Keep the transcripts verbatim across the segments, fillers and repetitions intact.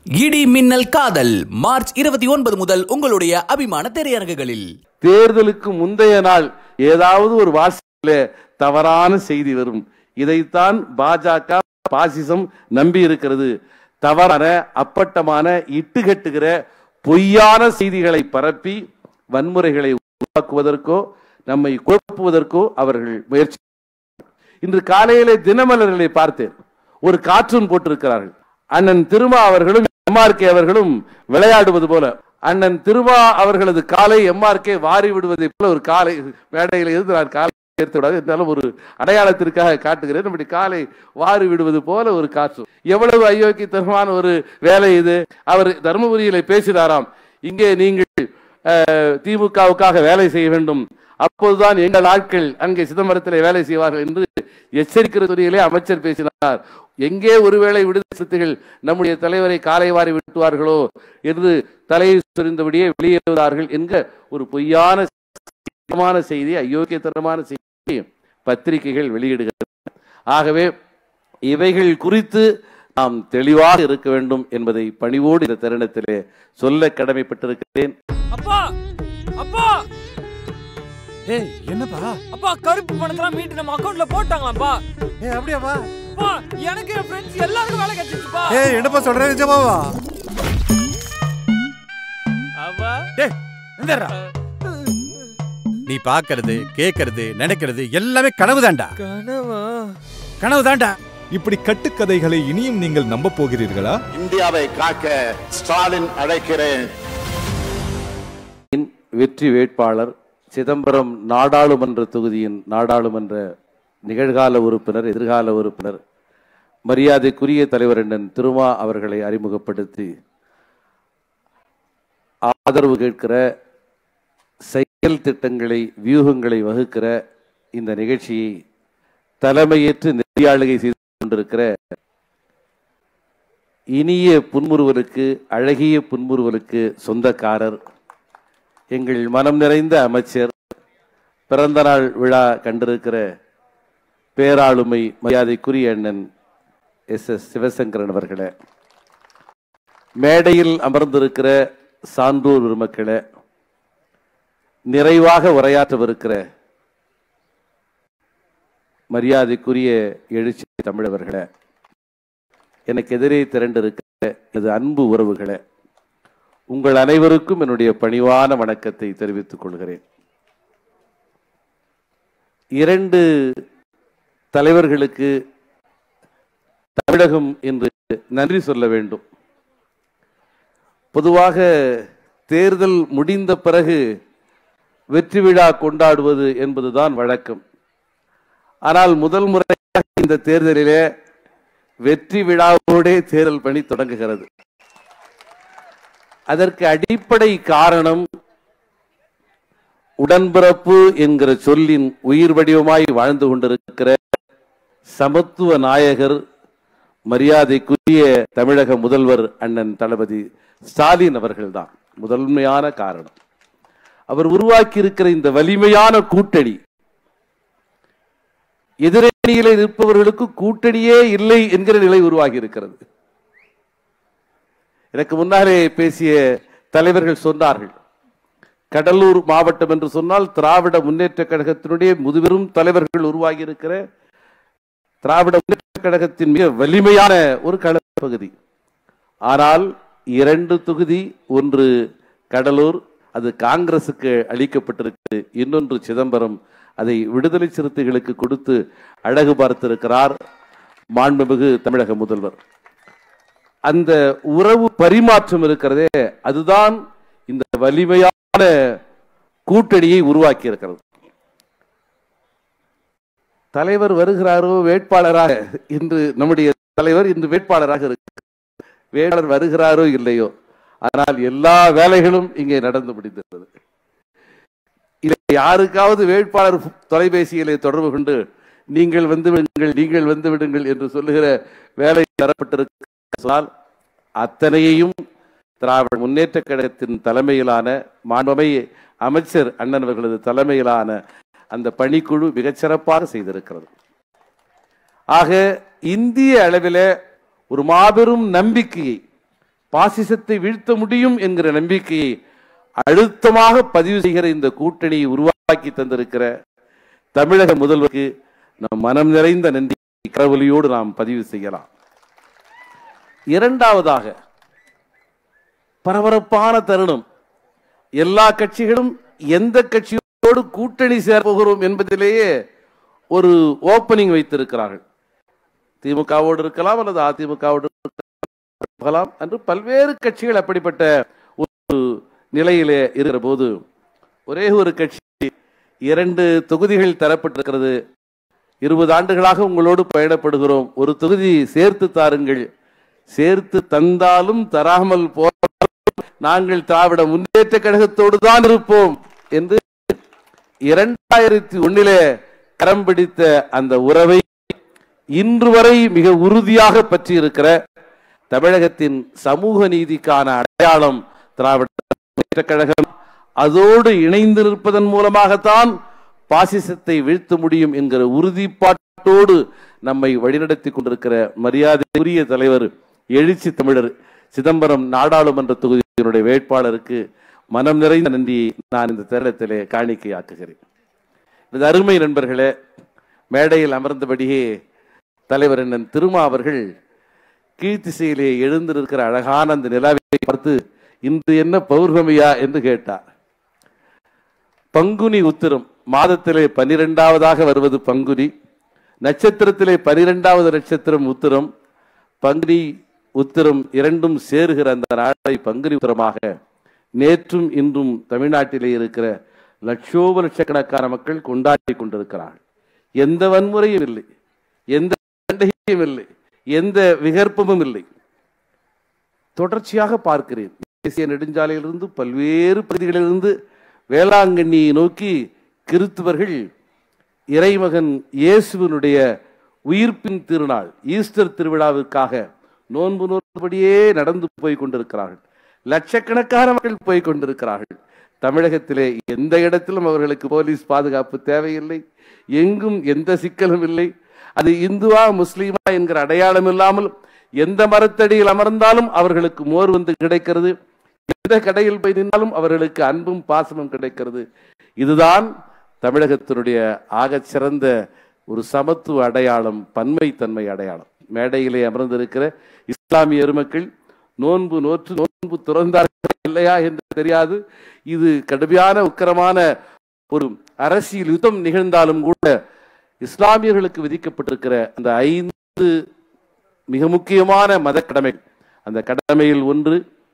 இடி மின்னல் காதல் மார்ச் இருபத்தி ஒன்பது முதல் உங்களுடைய அபிமான திரையரங்குகளில். தேர்தலுக்கு முந்தைய நாள் ஏதாவது ஒரு வாசிப்பிலே தவறான செய்தி வரும். இதைத்தான் பாஜக பாசிசம் நம்பி இருக்கிறது. தவறான அப்பட்டமான இட்டுக்கட்டுகிற பொய்யான செய்திகளை பரப்பி வன்முறைகளை உருவாக்குவதற்கோ நம்மை குழப்புவதற்கோ அவர்கள் முயற்சி. இன்று காலையிலே தினமலர்களை பார்த்தேன். ஒரு கார்ட்டூன் போட்டிருக்கிறார்கள். அண்ணன் திருமா அவர்களும் எம்ஆர்கே அவர்களும் விளையாடுவது போல. அண்ணன் திருமா அவர்களது காலை எம்ஆர்கே வாரி விடுவதை போல ஒரு காலை மேடையில் இருந்து நான் காலை சேர்த்து விடாது இருந்தாலும் ஒரு அடையாளத்திற்காக காட்டுகிறேன். நம்முடைய காலை வாரி விடுவது போல ஒரு காற்று. எவ்வளவு அயோக்கியத்தனமான ஒரு வேலை இது. அவர் தர்மபுரியில பேசினாராம், இங்கே நீங்கள் திமுகவுக்காக வேலை செய்ய வேண்டும், அப்போதுதான் எங்கள் ஆட்கள் அங்கே சிதம்பரத்தில் வேலை செய்வார்கள் என்று எச்சரிக்கிற துறையிலே அமைச்சர் பேசினார். எங்கே ஒருவேளை விடுதலை சிறுத்தைகள் நம்முடைய தலைவரை காலை வாரி விட்டுவார்களோ என்று தலையை சொரிந்தபடியே வெளியேறுவார்கள் என்க ஒரு பொய்யான செய்தி, அயோக்கியத்தனமான செய்தி பத்திரிகைகள் வெளியிடுகிறது. ஆகவே இவைகள் குறித்து நாம் தெளிவாக இருக்க வேண்டும் என்பதை பணிவோடு இந்த தருணத்திலே சொல்ல கடமைப்பட்டிருக்கிறேன். அப்பா அப்பா ஏய் என்னப்பா? அப்பா கருப்பு பணத்தெல்லாம் மீட்டு நம்ம அக்கவுண்ட்ல போட்டாங்களாப்பா. ஏய் அப்படியாப்பா? அப்பா எனக்கு என் ஃப்ரெண்ட்ஸ் எல்லாருக்கும் வேலை கிடைச்சிருச்சுப்பா. ஏய் என்னப்பா சொல்ற? நிஜமாவா? அப்பா டேய் எந்தடா? நீ பாக்குறது கேக்குறது நினைக்கிறது எல்லாமே கனவுதான்டா. கனவா? கனவுதான்டா. இப்படி கட்டுக்கதைகளை இனியும் நீங்கள் நம்ப போகிறீர்களா? இந்தியாவை காக்க ஸ்டாலின் அழைக்கிறேன். வெற்றி வேட்பாளர் சிதம்பரம் நாடாளுமன்ற தொகுதியின் நாடாளுமன்ற நிகழ்கால உறுப்பினர், எதிர்கால உறுப்பினர், மரியாதைக்குரிய தலைவர் அண்ணன் திருமா அவர்களை அறிமுகப்படுத்தி ஆதரவு கேட்கிற, செயல் திட்டங்களை வியூகங்களை வகுக்கிற இந்த நிகழ்ச்சியை தலைமையேற்று நெறியாளுகை செய்து கொண்டிருக்கிற இனிய புன்முறுவலுக்கு, அழகிய புன்முறுவலுக்கு சொந்தக்காரர், எங்கள் மனம் நிறைந்த அமைச்சர், பிறந்த நாள் விழா கண்டிருக்கிற பேராளுமை மரியாதைக்குரிய அண்ணன் எஸ் எஸ் சிவசங்கரன் அவர்களே, மேடையில் அமர்ந்திருக்கிற சான்றோர் பெருமக்களே, நிறைவாக உரையாற்றவிருக்கிற மரியாதைக்குரிய எழுச்சி தமிழவர்களே, எனக்கு எதிரே திரண்டிருக்கிற எனது அன்பு உறவுகளே, உங்கள் அனைவருக்கும் என்னுடைய பணிவான வணக்கத்தை தெரிவித்துக் கொள்கிறேன். இரண்டு தலைவர்களுக்கு தமிழகம் என்று நன்றி சொல்ல வேண்டும். பொதுவாக தேர்தல் முடிந்த பிறகு வெற்றி விழா கொண்டாடுவது என்பதுதான் வழக்கம். ஆனால் முதல் முறையாக இந்த தேர்தலிலே வெற்றி விழாவோடே தேர்தல் பணி தொடங்குகிறது. அதற்கு அடிப்படை காரணம் உடன்பிறப்பு என்கிற சொல்லின் உயிர் வடிவமாய் வாழ்ந்து கொண்டிருக்கிற சமத்துவ நாயகர், மரியாதைக்குரிய தமிழக முதல்வர் அண்ணன் தளபதி ஸ்டாலின் அவர்கள்தான் முதன்மையான காரணம். அவர் உருவாக்கி இருக்கிற இந்த வலிமையான கூட்டணி, எதிரணியிலே நிற்பவர்களுக்கு கூட்டணியே இல்லை என்கிற நிலை உருவாகி இருக்கிறது. எனக்கு முன்னாலே பேசிய தலைவர்கள் சொன்னார்கள், கடலூர் மாவட்டம் என்று சொன்னால் திராவிட முன்னேற்ற கழகத்தினுடைய முதுபெரும் தலைவர்கள் உருவாகி இருக்கிற திராவிட முன்னேற்ற கழகத்தின் மிக வலிமையான ஒரு களப்பகுதி. ஆனால் இரண்டு தொகுதி, ஒன்று கடலூர், அது காங்கிரசுக்கு அளிக்கப்பட்டிருக்கு, இன்னொன்று சிதம்பரம், அதை விடுதலை சிறுத்தைகளுக்கு கொடுத்து அழகு பார்த்திருக்கிறார் மாண்புமிகு தமிழக முதல்வர். அந்த உறவு பரிமாற்றம் இருக்கிறதே, அதுதான் இந்த வலிமையான கூட்டணியை உருவாக்கி இருக்கிறது. தலைவர் வருகிறாரோ வேட்பாளராக, இன்று நம்முடைய தலைவர் இன்று வேட்பாளராக இருக்கிறார். வேட்பாளர் வருகிறாரோ இல்லையோ, ஆனால் எல்லா வேலைகளும் இங்கே நடந்து முடிந்தது. இதை யாருக்காவது வேட்பாளர் தொலைபேசியிலே தொடர்பு கொண்டு நீங்கள் வந்து விடுங்கள், நீங்கள் வந்து விடுங்கள் என்று சொல்லுகிற வேலை தரப்பட்டிருக்கிறால் அத்தனையையும் திராவிட முன்னேற்ற கழகத்தின் தலைமையிலான மாண்புமிகு அமைச்சர் அண்ணன் அவர்களது தலைமையிலான அந்த பணிக்குழு மிகச்சிறப்பாக செய்திருக்கிறது. ஆக இந்திய அளவில் ஒரு மாபெரும் நம்பிக்கையை பாசிசத்தை வீழ்த்த முடியும் என்கிற நம்பிக்கையை அழுத்தமாக பதிவு செய்கிற இந்த கூட்டணியை உருவாக்கி தந்திருக்கிற தமிழக முதல்வருக்கு நம் மனம் நிறைந்த நன்றி கடவுளியோடு நாம் பதிவு செய்யலாம். இரண்டாவதாக, பரபரப்பான தருணம். எல்லா கட்சிகளும் எந்த கட்சியோடு கூட்டணி சேர்ப்போகிறோம் என்பதிலேயே ஒரு ஓப்பனிங் வைத்திருக்கிறார்கள். திமுகவோடு இருக்கலாம் அல்லது அதிமுகவோடு இருக்கலாம் என்று பல்வேறு கட்சிகள் அப்படிப்பட்ட ஒரு நிலையிலே இருக்கிற போது, ஒரே ஒரு கட்சி இரண்டு தொகுதிகள் தரப்பட்டிருக்கிறது, இருபது ஆண்டுகளாக உங்களோடு பயணப்படுகிறோம், ஒரு தொகுதி சேர்த்து தாருங்கள், சேர்த்து தந்தாலும் தராமல் போனாலும் நாங்கள் திராவிட முன்னேற்ற கழகத்தோடு தான் இருப்போம் என்று இரண்டாயிரத்தி ஒன்னிலே கரம் பிடித்த அந்த உறவை இன்று வரை மிக உறுதியாக பற்றி இருக்கிற தமிழகத்தின் சமூக நீதிக்கான அடையாளம் திராவிட முன்னேற்ற கழகம். அதோடு இணைந்து நிற்பதன் மூலமாகத்தான் பாசிசத்தை வீழ்த்த முடியும் என்கிற உறுதிப்பாட்டோடு நம்மை வழிநடத்தி கொண்டிருக்கிற மரியாதைக்குரிய தலைவர் எழுச்சி தமிழர் சிதம்பரம் நாடாளுமன்ற தொகுதியினுடைய வேட்பாளருக்கு மனம் நிறைந்த நன்றியை நான் இந்த தருணத்திலே காணிக்கையாக்குகிறேன். இந்த அருமை நண்பர்களே, மேடையில் அமர்ந்தபடியே தலைவர் அண்ணன் திருமா அவர்கள் கீழ்த்திசையிலே எழுந்திருக்கிற அழகான அந்த நிலாவை பார்த்து இன்று என்ன பௌர்ணமியா என்று கேட்டார். பங்குனி உத்திரம் மாதத்திலே பனிரெண்டாவதாக வருவது பங்குனி, நட்சத்திரத்திலே பனிரெண்டாவது நட்சத்திரம் உத்திரம். பங்குனி உத்திரம் இரண்டும் சேருகிற அந்த நாளை பங்குனி உத்திரமாக நேற்றும் இன்றும் தமிழ்நாட்டிலே இருக்கிற லட்சோப லட்சக்கணக்கான மக்கள் கொண்டாடி கொண்டிருக்கிறார்கள். எந்த வன்முறையும் இல்லை, எந்த சண்டையும் இல்லை, எந்த விகற்பமும் இல்லை. தொடர்ச்சியாக பார்க்கிறேன், தேசிய நெடுஞ்சாலையிலிருந்து பல்வேறு பகுதிகளிலிருந்து வேளாங்கண்ணியை நோக்கி கிறிஸ்துவர்கள் இறைமகன் இயேசுவினுடைய உயிர்ப்பின் திருநாள் ஈஸ்டர் திருவிழாவிற்காக நோன்பு நோன்படியே நடந்து போய் கொண்டிருக்கிறார்கள். லட்சக்கணக்கான மக்கள் போய் கொண்டிருக்கிறார்கள். தமிழகத்திலே எந்த இடத்திலும் அவர்களுக்கு போலீஸ் பாதுகாப்பு தேவையில்லை, எங்கும் எந்த சிக்கலும் இல்லை. அது இந்துவா முஸ்லீமா என்கிற அடையாளம் இல்லாமல் எந்த மரத்தடியில் அமர்ந்தாலும் அவர்களுக்கு மோர் வந்து கிடைக்கிறது, எந்த கடையில் போய் நின்றாலும் அவர்களுக்கு அன்பும் பாசமும் கிடைக்கிறது. இதுதான் தமிழகத்தினுடைய ஆக சிறந்த ஒரு சமத்துவ அடையாளம், பன்மைத்தன்மை அடையாளம். மேடையிலே அமர்ந்திருக்கிற இஸ்லாமிய எருமக்கள் நோன்பு நோற்று நோன்பு துறந்தார்கள் இல்லையா என்று தெரியாது. இது கடுமையான உக்கிரமான ஒரு அரசியல் யுத்தம் நிகழ்ந்தாலும் கூட இஸ்லாமியர்களுக்கு விதிக்கப்பட்டிருக்கிற அந்த ஐந்து மிக முக்கியமான மத கடமை, அந்த கடமையில் ஒன்று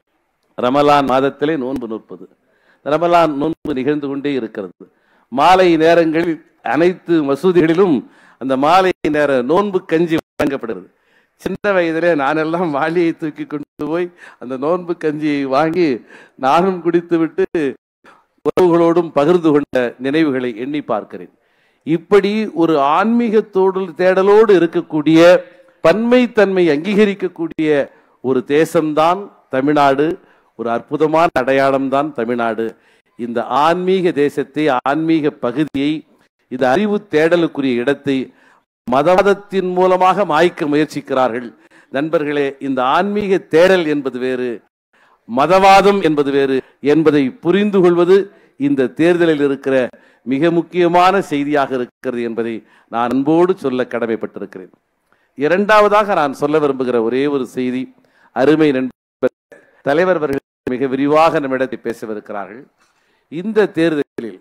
ரமலான் மாதத்திலே நோன்பு நோற்பது. ரமலான் நோன்பு நிகழ்ந்து கொண்டே இருக்கிறது. மாலை நேரங்களில் அனைத்து மசூதிகளிலும் அந்த மாலை நேர நோன்பு கஞ்சி வழங்கப்படுகிறது. சின்ன வயதிலே நானெல்லாம் வாளியை தூக்கி கொண்டு போய் அந்த நோன்பு கஞ்சியை வாங்கி நானும் குடித்து விட்டு உறவுகளோடும் பகிர்ந்து கொண்ட நினைவுகளை எண்ணி பார்க்கிறேன். இப்படி ஒரு ஆன்மீகத்தோடு தேடலோடு இருக்கக்கூடிய பன்மைத்தன்மை அங்கீகரிக்கக்கூடிய ஒரு தேசம்தான் தமிழ்நாடு. ஒரு அற்புதமான அடையாளம் தான் தமிழ்நாடு. இந்த ஆன்மீக தேசத்தை, ஆன்மீக பகுதியை, இந்த அறிவு தேடலுக்குரிய இடத்தை மதவாதத்தின் மூலமாக மாய்க்க முயற்சிக்கிறார்கள். நண்பர்களே, இந்த ஆன்மீக தேடல் என்பது வேறு, மதவாதம் என்பது வேறு என்பதை புரிந்து கொள்வது இந்த தேர்தலில் இருக்கிற மிக முக்கியமான செய்தியாக இருக்கிறது என்பதை நான் அன்போடு சொல்ல கடமைப்பட்டிருக்கிறேன். இரண்டாவதாக நான் சொல்ல விரும்புகிற ஒரே ஒரு செய்தி, அருமை நண்பர் தலைவர் அவர்கள் மிக விரிவாக நம்மிடத்தை பேசவிருக்கிறார்கள். இந்த தேர்தலில்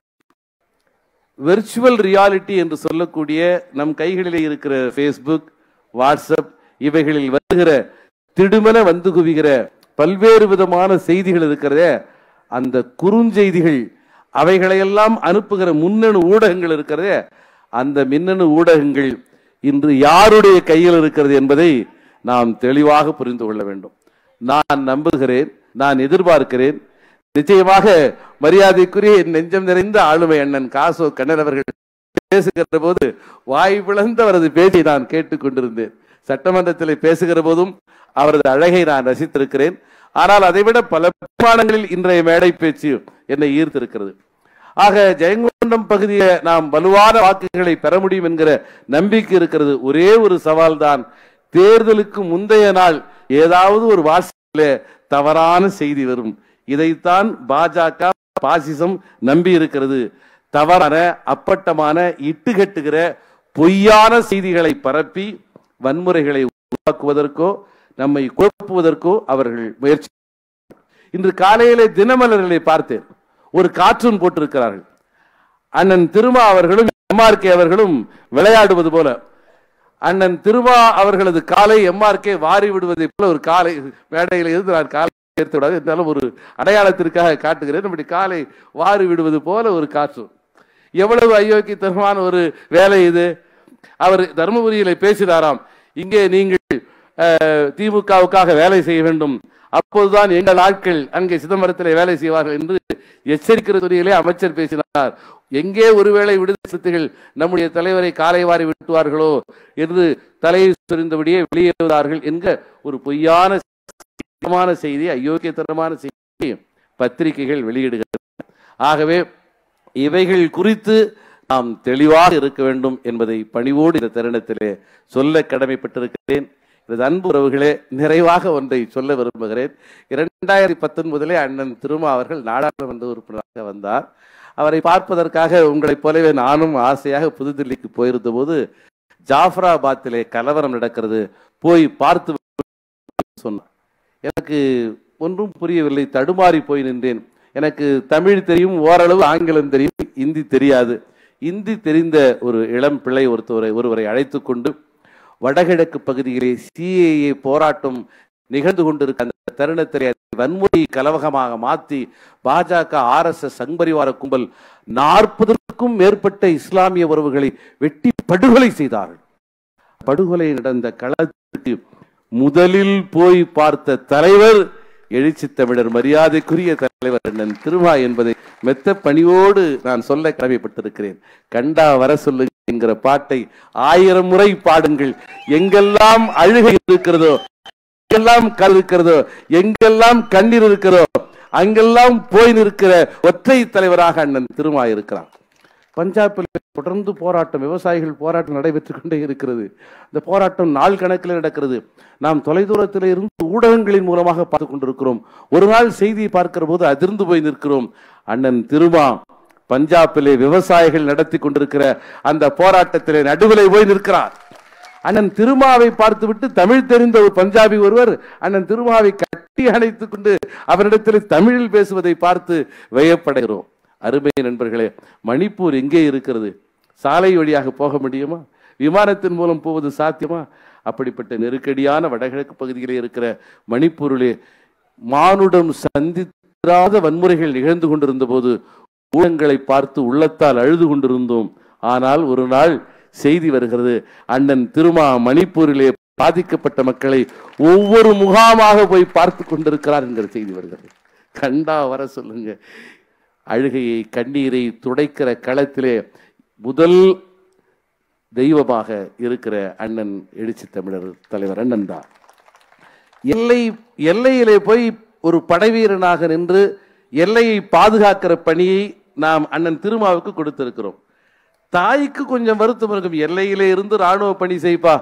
வெர்ச்சுவல் ரியாலிட்டி என்று சொல்லக்கூடிய நம் கைகளிலே இருக்கிற ஃபேஸ்புக், வாட்ஸ்அப் இவைகளில் வருகிற திடுமென வந்து குவிகிற பல்வேறு விதமான செய்திகள் இருக்கிறதே, அந்த குறுஞ்செய்திகள், அவைகளையெல்லாம் அனுப்புகிற முன்னணு ஊடகங்கள் இருக்கிறதே, அந்த மின்னணு ஊடகங்கள் இன்று யாருடைய கையில் இருக்கிறது என்பதை நாம் தெளிவாக புரிந்து கொள்ள வேண்டும். நான் நம்புகிறேன், நான் எதிர்பார்க்கிறேன், நிச்சயமாக மரியாதைக்குரிய நெஞ்சம் நிறைந்த ஆளுமை அண்ணன் காசோ கண்ணன் அவர்கள் பேசுகிற போது வாய் பிளந்த அவரது பேச்சை நான் கேட்டுக் கொண்டிருந்தேன். சட்டமன்றத்தில் பேசுகிற போதும் அவரது அழகை நான் ரசித்திருக்கிறேன். ஆனால் அதைவிட பல பாடங்களில் இன்றைய மேடை பேச்சு என்னை ஈர்த்திருக்கிறது. ஆக ஜெயங்கொண்டம் பகுதியை நாம் வலுவான வாக்குகளை பெற முடியும் என்கிற நம்பிக்கை இருக்கிறது. ஒரே ஒரு சவால் தான், தேர்தலுக்கு முந்தைய நாள் ஏதாவது ஒரு வாட்ஸ்அப்பில் தவறான செய்தி வரும். இதைத்தான் பாஜக பாசிசம் நம்பி இருக்கிறது. தவறான அப்பட்டமான இட்டுக்கட்டுகிற பொய்யான செய்திகளை பரப்பி வன்முறைகளை உருவாக்குவதற்கோ நம்மை குழப்புவதற்கோ அவர்கள் முயற்சி. இன்று காலையிலே தினமலர்களை பார்த்தேன். ஒரு கார்ட்டூன் போட்டிருக்கிறார்கள். அண்ணன் திருமா அவர்களும் எம்ஆர்கே அவர்களும் விளையாடுவது போல. அண்ணன் திருமா அவர்களது காலை எம்ஆர்கே வாரி விடுவதை போல ஒரு காலை மேடையில் இருந்து நான் காலை சேர்த்து விடாது இருந்தாலும் ஒரு அடையாளத்திற்காக காட்டுகிறேன். நம்முடைய காலை வாரி விடுவது போல ஒரு கார்ட்டூன். எவ்வளவு அயோக்கியத்தனமான ஒரு வேலை இது. அவர் தர்மபுரியில பேசினாராம், இங்கே நீங்கள் திமுகவுக்காக வேலை செய்ய வேண்டும், அப்போதுதான் எங்கள் ஆட்கள் அங்கே சிதம்பரத்தில் வேலை செய்வார்கள் என்று எச்சரிக்கிற துறையிலே அமைச்சர் பேசினார். எங்கே ஒருவேளை விடுதலை சிறுத்தைகள் நம்முடைய தலைவரை காலை வாரி விட்டுவார்களோ என்று தலையை சொரிந்தபடியே வெளியேறுவார்கள் என்கிற ஒரு பொய்யான செய்தி, அயோக்கியத்தனமான செய்தி பத்திரிகைகள் வெளியிடுகிறது. ஆகவே இவைகள் குறித்து நாம் தெளிவாக இருக்க வேண்டும் என்பதை பணிவோடு இந்த தருணத்திலே சொல்ல கடமைப்பட்டிருக்கிறேன். அன்பு உறவுகளே, நிறைவாக ஒன்றை சொல்ல விரும்புகிறேன். இரண்டாயிரத்தி பத்தொன்பதிலே அண்ணன் திருமா அவர்கள் நாடாளுமன்ற உறுப்பினராக வந்தார். அவரை பார்ப்பதற்காக உங்களைப் போலவே நானும் ஆசையாக புதுதில்லிக்கு போயிருந்த போது ஜாஃபராபாத்திலே கலவரம் நடக்கிறது, போய் பார்த்து சொன்னார். எனக்கு ஒன்றும் புரியவில்லை, தடுமாறி போய் நின்றேன். எனக்கு தமிழ் தெரியும், ஓரளவு ஆங்கிலம் தெரியும், இந்தி தெரியாது. இந்தி தெரிந்த ஒரு இளம் பிள்ளை ஒருத்தவரை ஒருவரை அழைத்து கொண்டு வடகிழக்கு பகுதியிலே சிஏஏ போராட்டம் நிகழ்ந்து கொண்டிருக்க அந்த தருணத்திலே வன்முறை கலவகமாக மாற்றி பாஜக ஆர் எஸ் எஸ் சங்பரிவார கும்பல் நாற்பதுக்கும் மேற்பட்ட இஸ்லாமிய உறவுகளை வெட்டி படுகொலை செய்தார்கள். படுகொலை நடந்த களத்திற்கு முதலில் போய் பார்த்த தலைவர் எழுச்சி தமிழர் மரியாதைக்குரிய தலைவர் அண்ணன் திருமா என்பதை மெத்த பணியோடு நான் சொல்ல கடமைப்பட்டிருக்கிறேன். கண்டா வர சொல்லு என்கிற பாட்டை ஆயிரம் முறை பாடுங்கள். எங்கெல்லாம் அழுகை இருக்கிறதோ, எங்கெல்லாம் கல் இருக்கிறதோ, எங்கெல்லாம் கண்ணீர் இருக்கிறதோ அங்கெல்லாம் போய் நிற்கிற ஒற்றை தலைவராக அண்ணன் திருமா இருக்கிறார். பஞ்சாபில் தொடர்ந்து போராட்டம், விவசாயிகள் போராட்டம் நடைபெற்றுக் கொண்டே இருக்கிறது. இந்த போராட்டம் நாள் கணக்கில் நடக்கிறது. நாம் தொலைதூரத்தில் இருந்து ஊடகங்களின் மூலமாக பார்த்துக் கொண்டிருக்கிறோம். ஒரு நாள் செய்தியை பார்க்கிற போது அதிர்ந்து போய் நிற்கிறோம். அண்ணன் திருமா பஞ்சாபிலே விவசாயிகள் நடத்தி கொண்டிருக்கிற அந்த போராட்டத்திலே நடுவிலே போய் நிற்கிறார். அண்ணன் திருமாவை பார்த்துவிட்டு தமிழ் தெரிந்த ஒரு பஞ்சாபி ஒருவர் அண்ணன் திருமாவை கட்டி அணைத்துக் கொண்டு அவரிடத்தில் தமிழில் பேசுவதை பார்த்து வியப்படைகிறோம். அருமை நண்பர்களே, மணிப்பூர் எங்கே இருக்கிறது? சாலை வழியாக போக முடியுமா? விமானத்தின் மூலம் போவது சாத்தியமா? அப்படிப்பட்ட நெருக்கடியான வடகிழக்கு பகுதியிலே இருக்கிற மணிப்பூரிலே மானுடம் சந்திராத வன்முறைகள் நிகழ்ந்து கொண்டிருந்த போது ஊடகங்களை பார்த்து உள்ளத்தால் அழுது கொண்டிருந்தோம். ஆனால் ஒரு நாள் செய்தி வருகிறது, அண்ணன் திருமா மணிப்பூரிலே பாதிக்கப்பட்ட மக்களை ஒவ்வொரு முகாமாக போய் பார்த்து கொண்டிருக்கிறார் என்கிற செய்தி வருகிறது. கண்டா வர சொல்லுங்க. அழுகையை கண்ணீரை துடைக்கிற களத்திலே முதல் தெய்வமாக இருக்கிற அண்ணன் எழுச்சி தமிழர் தலைவர் அண்ணன் தான். எல்லை எல்லையிலே போய் ஒரு படைவீரனாக நின்று எல்லையை பாதுகாக்கிற பணியை நாம் அண்ணன் திருமாவுக்கு கொடுத்திருக்கிறோம். தாய்க்கு கொஞ்சம் வருத்தம் இருக்கும், எல்லையிலே இருந்து ராணுவ பணி செய்ப்பா,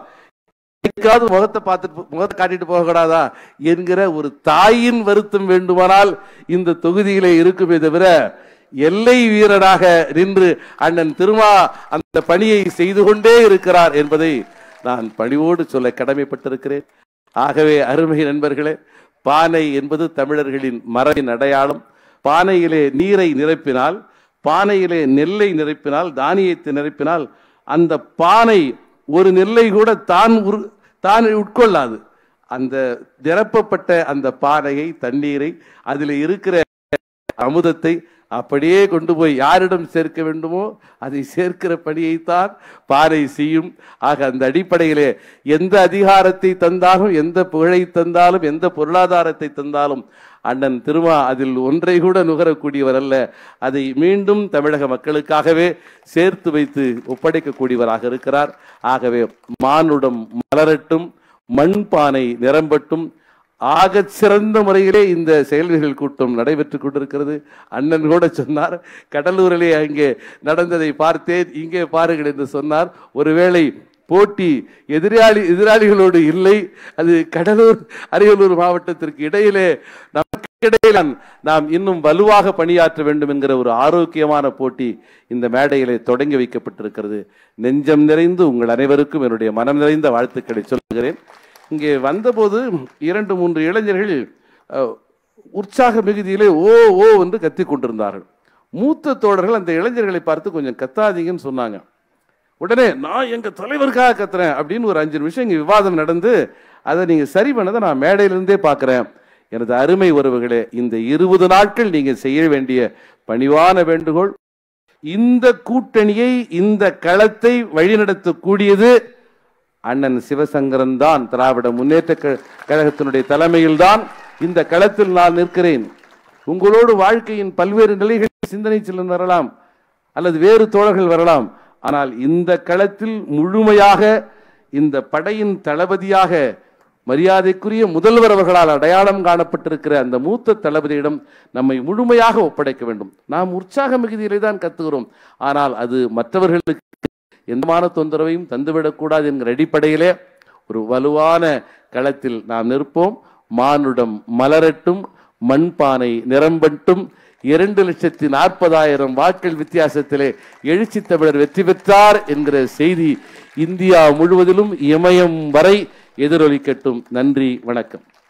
முகத்தை பார்த்துட்டு முகத்தை காட்டிட்டு போகக்கூடாதா என்கிற ஒரு தாயின் வருத்தம் வேண்டுமானால் இந்த தொகுதியிலே இருக்குமே தவிர எல்லை வீரராக நின்று அண்ணன் திருமா அந்த பணியை செய்து கொண்டே இருக்கிறார் என்பதை நான் பணிவோடு சொல்ல கடமைப்பட்டிருக்கிறேன். ஆகவே அருமை நண்பர்களே, பானை என்பது தமிழர்களின் மரபின் அடையாளம். பானையிலே நீரை நிரப்பினால், பானையிலே நெல்லை நிரப்பினால், தானியத்தை நிரப்பினால் அந்த பானை ஒரு நெல்லை கூட தான் தான் உட்கொள்ளாது. அந்த நிரப்பப்பட்ட அந்த பானையை, தண்ணீரை, அதில் இருக்கிற அமுதத்தை அப்படியே கொண்டு போய் யாரிடம் சேர்க்க வேண்டுமோ அதை சேர்க்கிற பணியைத்தான் பானை செய்யும். ஆக அந்த அடிப்படையிலே எந்த அதிகாரத்தை தந்தாலும், எந்த புகழை தந்தாலும், எந்த பொருளாதாரத்தை தந்தாலும் அண்ணன் திருமா அதில் ஒன்றை கூட நுகரக்கூடியவர் அல்ல. அதை மீண்டும் தமிழக மக்களுக்காகவே சேர்த்து வைத்து ஒப்படைக்கக்கூடியவராக இருக்கிறார். ஆகவே மானுடம் மலரட்டும், மண்பானை நிரம்பட்டும். ஆக சிறந்த முறையிலே இந்த செயல்கள் கூட்டம் நடைபெற்றுக் கொண்டிருக்கிறது. அண்ணன் கூட சொன்னார், கடலூரிலே அங்கே நடந்ததை பார்த்தேன், இங்கே பாருங்கள் என்று சொன்னார். ஒருவேளை போட்டி எதிராளி எதிராளிகளோடு இல்லை. அது கடலூர் அரியலூர் மாவட்டத்திற்கு இடையிலே நமக்கு இடையில நாம் இன்னும் வலுவாக பணியாற்ற வேண்டும் என்கிற ஒரு ஆரோக்கியமான போட்டி இந்த மேடையிலே தொடங்கி வைக்கப்பட்டிருக்கிறது. நெஞ்சம் நிறைந்து உங்கள் அனைவருக்கும் என்னுடைய மனம் நிறைந்த வாழ்த்துக்களை சொல்கிறேன். இங்கே வந்தபோது இரண்டு மூன்று இளைஞர்கள் உற்சாக மிகுதியிலே ஓ ஓ என்று கத்திக் கொண்டிருந்தார்கள். மூத்த தோழர்கள் அந்த இளைஞர்களை பார்த்து கொஞ்சம் கத்தாதீங்கன்னு சொன்னாங்க. உடனே நான் எங்க தலைவருக்காக கத்துறேன் அப்படின்னு ஒரு அஞ்சு நிமிஷம் இங்க விவாதம் நடந்து அதை நீங்க சரி பண்ணதை நான் மேடையிலிருந்தே பார்க்கிறேன். எனது அருமை உறவுகளே, இந்த இருபது நாட்கள் நீங்க செய்ய வேண்டிய பணிவான வேண்டுகோள், இந்த கூட்டணியை இந்த களத்தை வழிநடத்தக்கூடியது அண்ணன் சிவசங்கரன் தான். திராவிட முன்னேற்ற கழகத்தினுடைய தலைமையில் தான் இந்த களத்தில் நான் நிற்கிறேன். உங்களோடு வாழ்க்கையின் பல்வேறு நிலைகள் சிந்தனை செல்லும் வரலாம், அல்லது வேறு தோழர்கள் வரலாம். ஆனால் இந்த களத்தில் முழுமையாக இந்த படையின் தளபதியாக மரியாதைக்குரிய முதல்வர் அவர்களால் அடையாளம் காணப்பட்டிருக்கிற அந்த மூத்த தளபதியிடம் நம்மை முழுமையாக ஒப்படைக்க வேண்டும். நாம் உற்சாக மிகுதியிலே தான் கத்துகிறோம், ஆனால் அது மற்றவர்களுக்கு எந்தமான தொந்தரவையும் தந்துவிடக்கூடாது என்கிற அடிப்படையிலே ஒரு வலுவான களத்தில் நாம் நிற்போம். மானுடம் மலரட்டும், மண்பானை நிரம்பட்டும். இரண்டு லட்சத்தி நாற்பதாயிரம் வாக்கள் வித்தியாசத்திலே எழுச்சி தமிழர் வெற்றி பெற்றார் என்கிற செய்தி இந்தியா முழுவதிலும் இமயம் வரை எதிரொலிக்கட்டும். நன்றி, வணக்கம்.